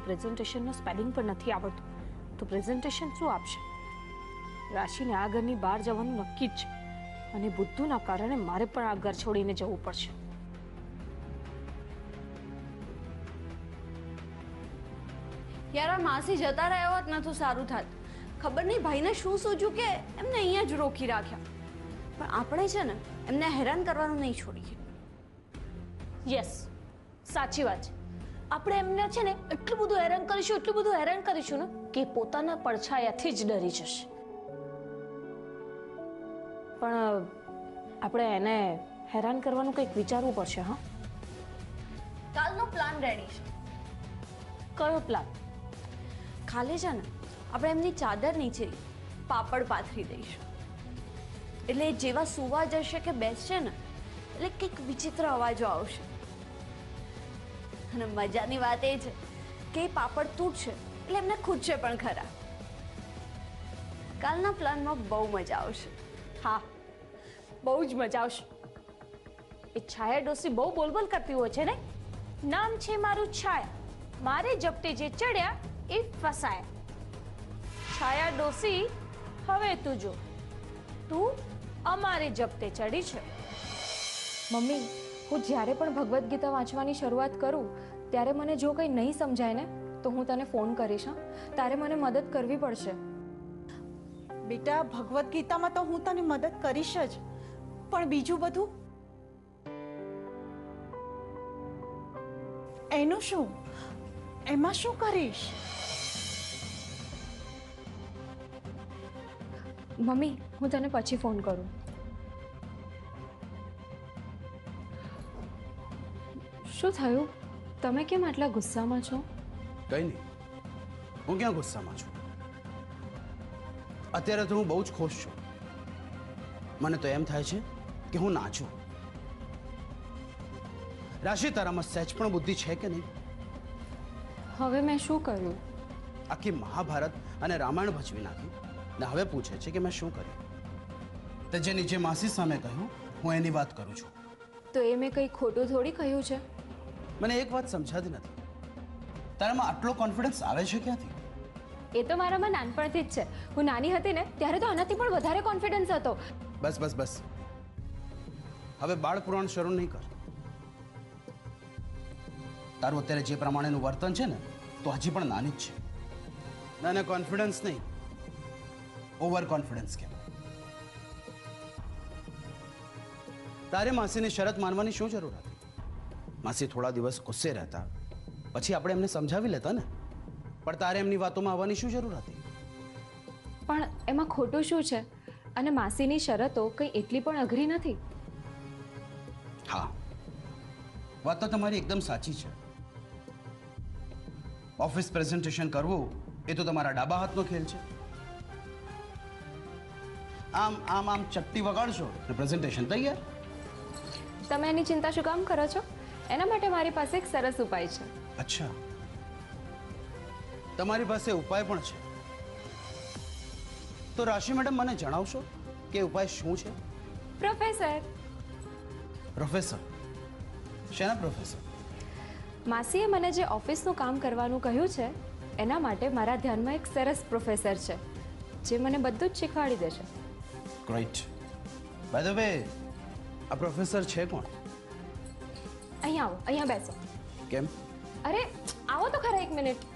પ્રેઝન્ટેશનનો spelling પણ નથી આવડતું, તો પ્રેઝન્ટેશન શું આપશે? રાશિને આ ઘરની બહાર જવાનું નક્કી જ છે અને બુદ્ધુના કારણે મારે પણ આ ઘર છોડીને જવું પડશે. યાર આ માસી જતા રહ્યા હોત ને તો સારું થાત. ખબર નહીં ભાઈને શું સૂઝ્યું કે એમને અહીંયા જ રોકી રાખ્યા. પણ આપણે છે ને એમને હેરાન કરવાનું નહીં છોડીએ. યસ, સાચી વાત છે. આપણે એમને છે ને એટલું બધું હેરાન કરીશું ને કે પોતાના પડછાયાથી જ ડરી જશે. પણ આપણે એને હેરાન કરવાનું કંઈક વિચારવું પડશે. હા, કાલનો પ્લાન રેડી છે. કયો પ્લાન? ખાલી છે ને આપણે એમની ચાદર નીચે પાપડ પાથરી દઈશું. એટલે જેવા સુવા જશે કે બેસશે ને એટલે કંઈક વિચિત્ર અવાજો આવશે. અને મજાની વાત એ છે કે એ પાપડ તૂટશે એટલે એમને ખૂટશે પણ ખરા. કાલના પ્લાનમાં બહુ મજા આવશે. હા, બહુ જ મજા આવશે. એ છાયા ડોસી બહુ બોલબોલ કરતી હોય છે ને. નામ છે મારું છાયા, મારે જપટે જે ચડ્યા એ ફસાયા. છાયા ડોસી, હવે તું જો, તું અમારે જપટે ચડી છે. મમ્મી, હું જ્યારે પણ ભગવદ્ ગીતા વાંચવાની શરૂઆત કરું ત્યારે મને જો કંઈ નહીં સમજાય ને તો હું તને ફોન કરીશ. હા, તારે મને મદદ કરવી પડશે. બેટા, ભગવદ્ ગીતામાં તો હું તને મદદ કરીશ જ, પણ બીજું બધું એનું શું? એમાં શું કરીશ? મમ્મી, હું તને પછી ફોન કરું. શું થયું? તમે કેમ આટલા ગુસ્સામાં છો? કંઈ નહીં, હું ક્યાં ગુસ્સામાં છું. અત્યારે તો હું બહુ જ ખુશ છું. મને તો એમ થાય છે કે હું નાચું. રાશિ, તારામાં સહેજ પણ બુદ્ધિ છે કે નહીં? હવે મેં શું કર્યું? આખી મહાભારત અને રામાયણ ભજવી નાખી ને હવે પૂછે છે કે મેં શું કર્યું. તે જે નીચે માસી સામે કહ્યું, હું એની વાત કરું છું. તો એ મેં કંઈ ખોટું થોડી કહ્યું છે. મને એક વાત સમજાતી નથી, તારામાં આટલો કોન્ફિડન્સ આવે છે ક્યાંથી? એ તો મારામાં નાનપણથી જ છે. હું નાની હતી ને ત્યારે તો આનાથી પણ વધારે કોન્ફિડન્સ હતો. બસ બસ બસ, હવે બાળ પુરાણ શરૂ નહીં કર. તારું અત્યારે જે પ્રમાણેનું વર્તન છે ને તો હજી પણ નાની જ છે. ના, કોન્ફિડન્સ નહીં, ઓવર કોન્ફિડન્સ કહેવાય. તારે માસીની શરત માનવાની શું જરૂર હતી? માસી થોડા દિવસ ગુસ્સે રહેતા, પછી આપણે એમને સમજાવી લેતા ને. પણ તારે એમની વાતોમાં આવવાની શું જરૂર હતી? પણ એમાં ખોટું શું છે? અને માસીની શરતો કંઈ એટલી પણ અઘરી નથી. હા, વાત તો તમારી એકદમ સાચી છે. ઓફિસ પ્રેઝન્ટેશન કરવું એ તો તમારા ડાબા હાથનો ખેલ છે. આમ આમ આમ ચપટી વગાડશો ને પ્રેઝન્ટેશન તૈયાર. તમે એની ચિંતા શું કામ કરો છો? એના માટે મારી પાસે એક સરસ ઉપાય છે. અચ્છા, તમારી પાસે ઉપાય પણ છે? તો રાશિ મેડમ, મને જણાવશો કે ઉપાય શું છે? પ્રોફેસર. પ્રોફેસર? શેના પ્રોફેસર? માસીએ મને જે ઓફિસનું કામ કરવાનું કહ્યું છે એના માટે મારા ધ્યાનમાં એક સરસ પ્રોફેસર છે જે મને બધું જ શીખવાડી દેશે. ગ્રેટ. બાય ધ વે, આ પ્રોફેસર છે કોણ? અહીંયા આવો, અહીંયા બેસો. કેમ? અરે આવો તો ખરા, એક મિનિટ.